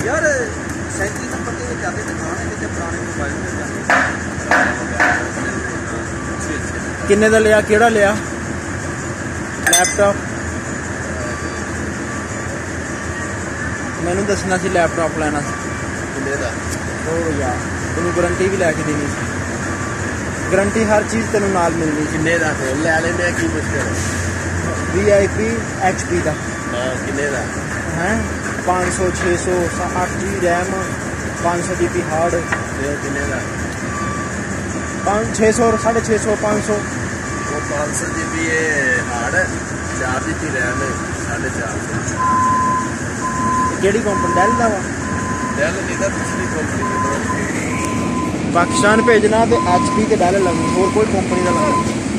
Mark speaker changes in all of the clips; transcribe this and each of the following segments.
Speaker 1: यार 37 नंबर के जाते दुकान है जिथे पुराने मोबाइल मिल जाते।
Speaker 2: किन्ने दा लिया, केड़ा लिया लैपटॉप? मैनू दसना सी लैपटॉप लेना सी।
Speaker 1: किन्ने दा?
Speaker 2: ओ यार तेन गारंटी भी लैके देनी सी। गारंटी हर चीज़ तेन नाल मिलनी।
Speaker 1: किन्ने दा फिर लै लेने की मुश्किल?
Speaker 2: VIP HP का।
Speaker 1: हाँ किन्ने दा
Speaker 2: हैं 500 600 8 GB रैम 500 GB हार्ड।
Speaker 1: किन्ने दा?
Speaker 2: 600 650 500।
Speaker 1: वो 500 GB हार्ड 4 GB रैम 450।
Speaker 2: केड़ी कंपनी? डेल दा वा?
Speaker 1: डेल नहीं था, दूसरी कंपनी की।
Speaker 2: पाकिस्तान भेजना तो HP ते डेल लगनी, होर कोई कंपनी का लगना।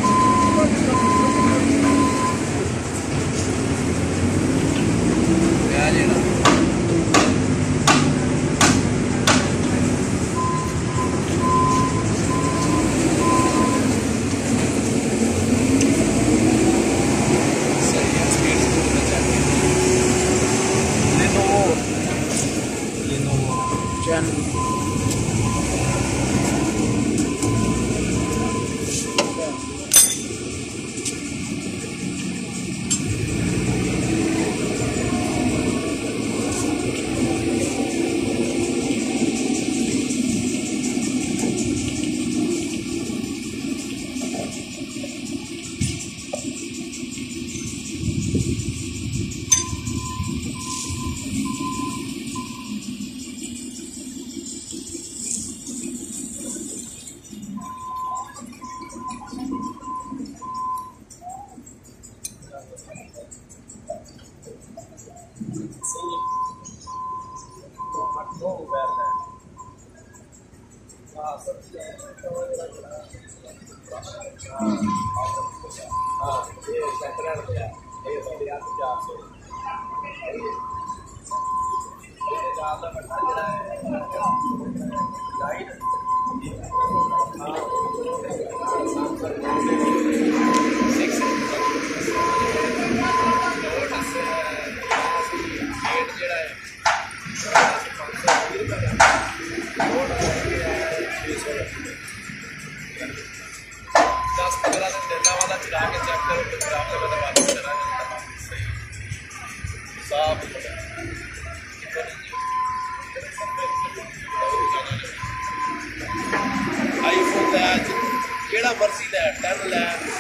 Speaker 1: मर्जी लै 10 लै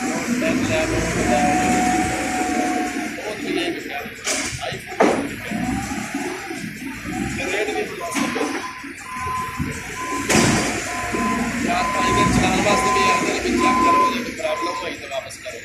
Speaker 1: 10 लै 9 लै बहुत भी नहीं बिका आईफोन रेट भी 4-5 दिन चलाने वास्ते भी आते हैं। चेक करो जब प्रॉब्लम हुई तो वापस करो।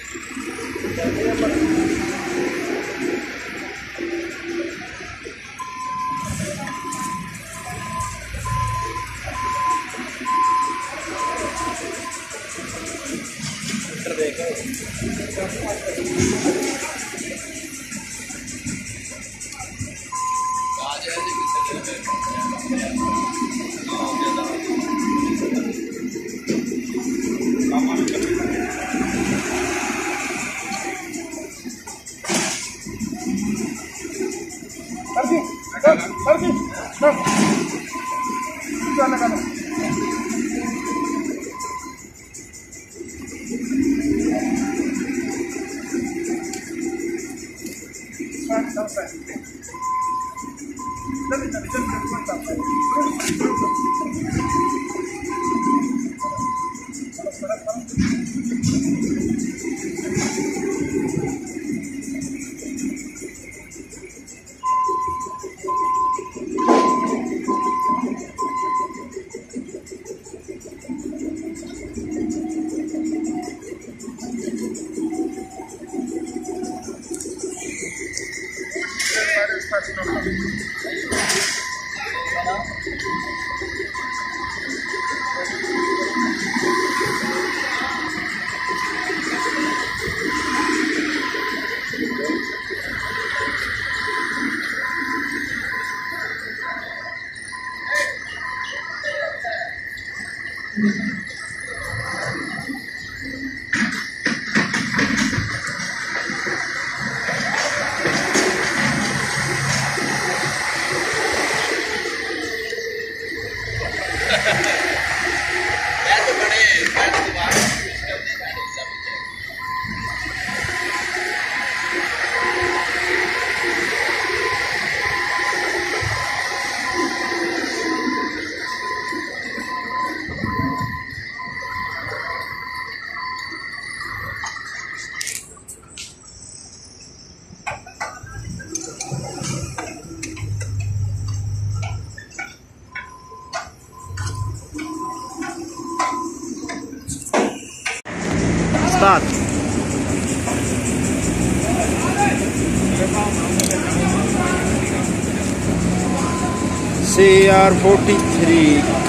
Speaker 2: उस्ताद। CR43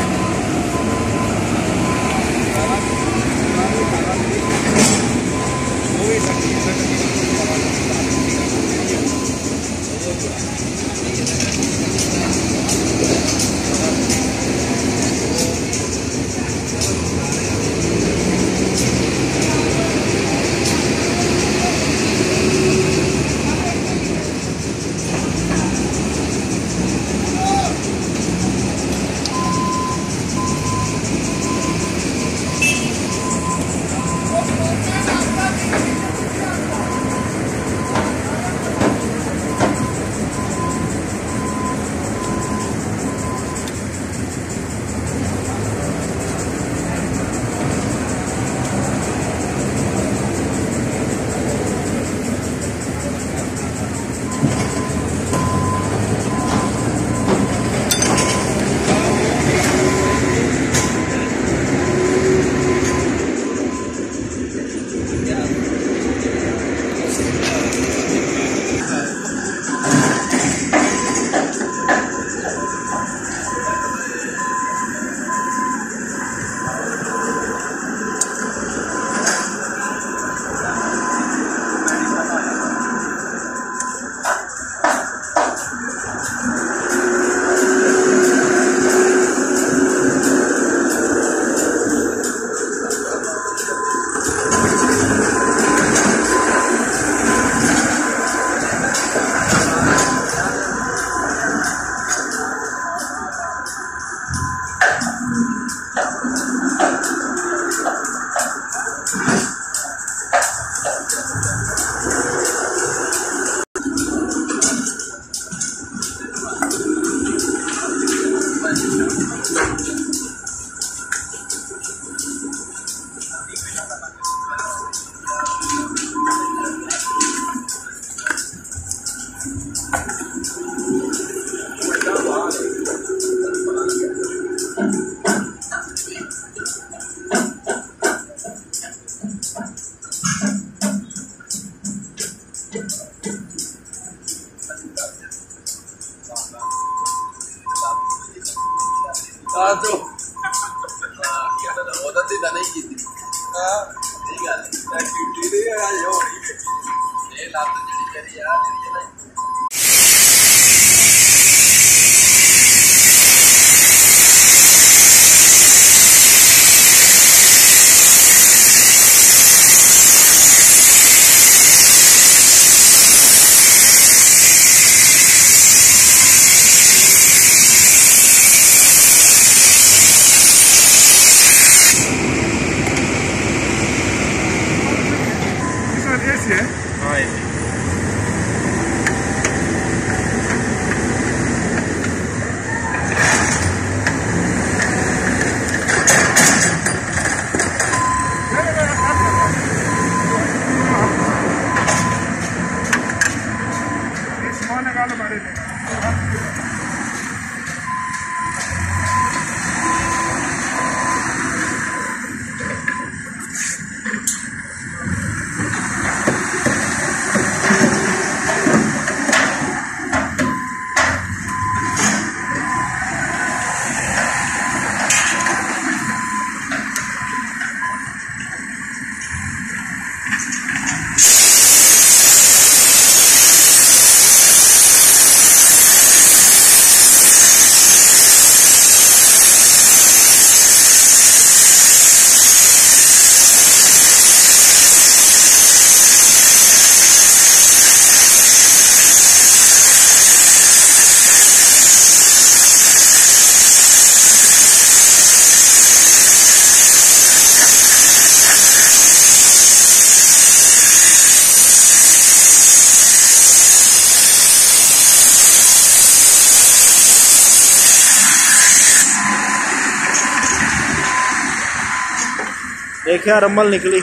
Speaker 2: देखिया रमल निकली।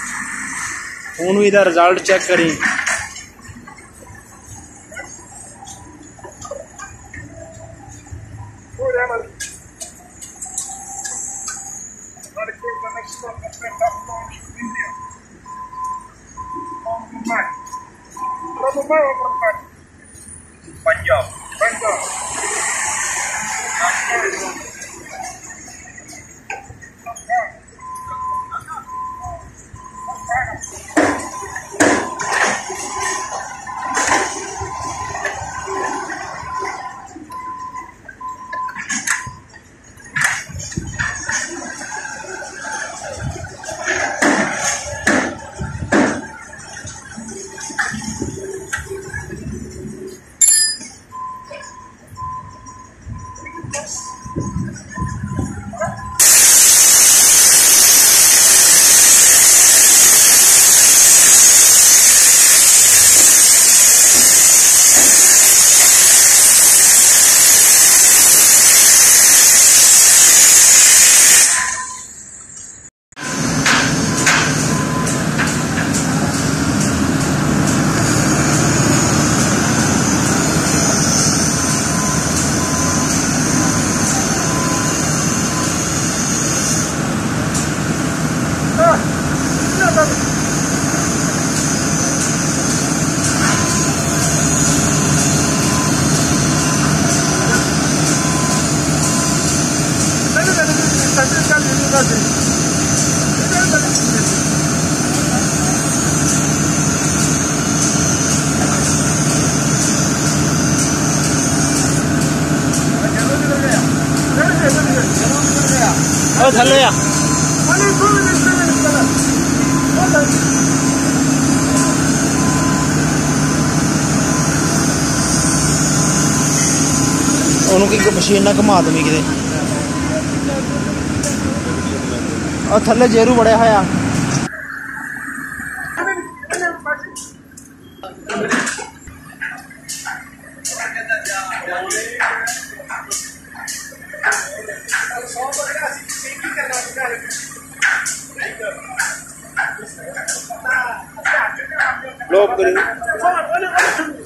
Speaker 2: हूँ इधर रिजल्ट चेक करी। थले आ ਉਹਨੂੰ ਕੀ ਮਸ਼ੀਨ ਨਾਲ ਘੁਮਾ ਦਵੀਂ ਕਿਤੇ ਉਹ ਥੱਲੇ ਜੇਰੂ ਬੜਿਆ ਹੋਇਆ
Speaker 1: लोग